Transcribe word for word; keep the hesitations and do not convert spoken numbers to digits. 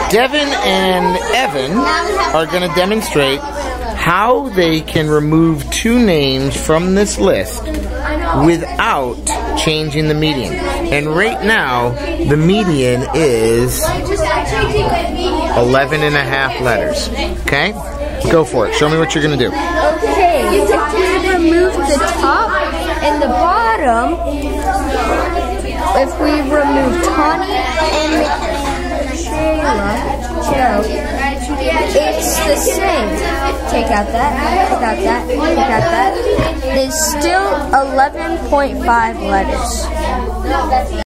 Devin and Evan are going to demonstrate how they can remove two names from this list without changing the median. And right now, the median is eleven and a half letters. Okay? Go for it. Show me what you're going to do. Okay, we remove the top and the bottom. If we remove Tawny and Shayla, it's the same. Take out that, take out that, take out that. There's still eleven point five letters.